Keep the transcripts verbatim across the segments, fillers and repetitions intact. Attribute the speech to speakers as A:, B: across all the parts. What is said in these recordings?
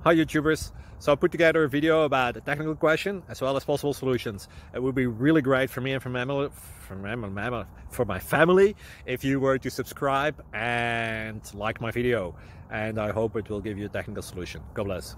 A: Hi YouTubers! So I put together a video about a technical question as well as possible solutions. It would be really great for me and for my family, for my, for my family if you were to subscribe and like my video. And I hope it will give you a technical solution. God bless.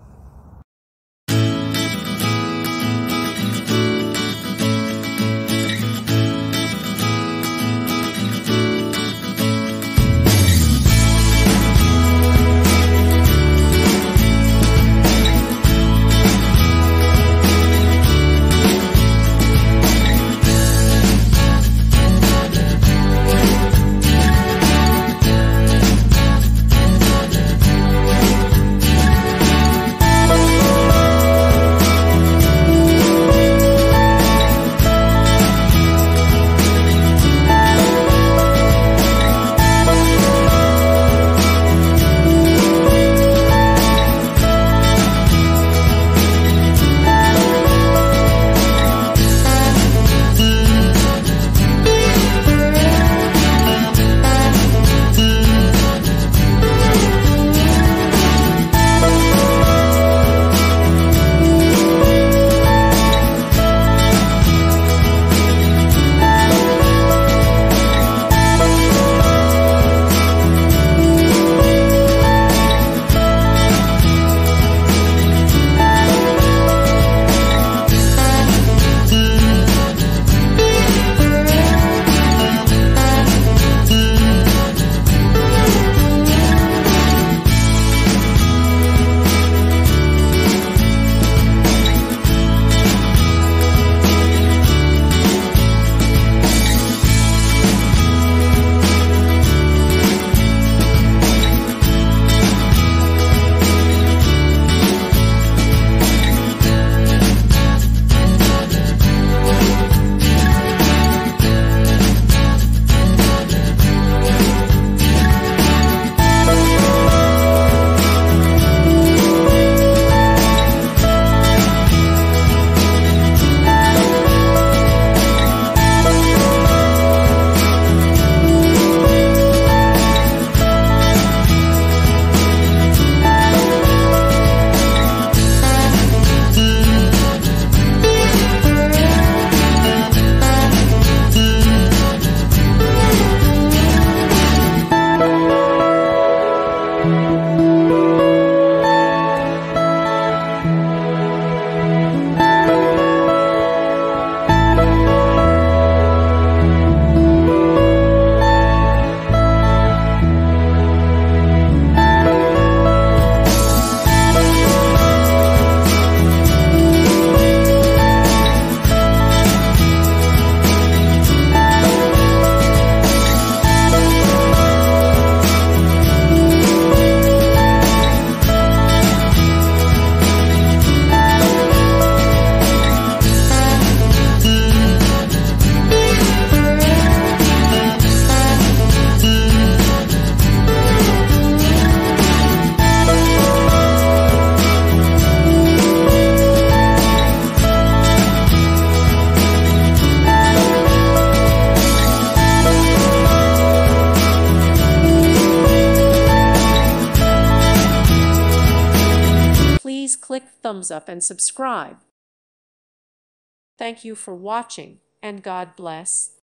B: Please click thumbs up and subscribe. Thank you for watching, and God bless.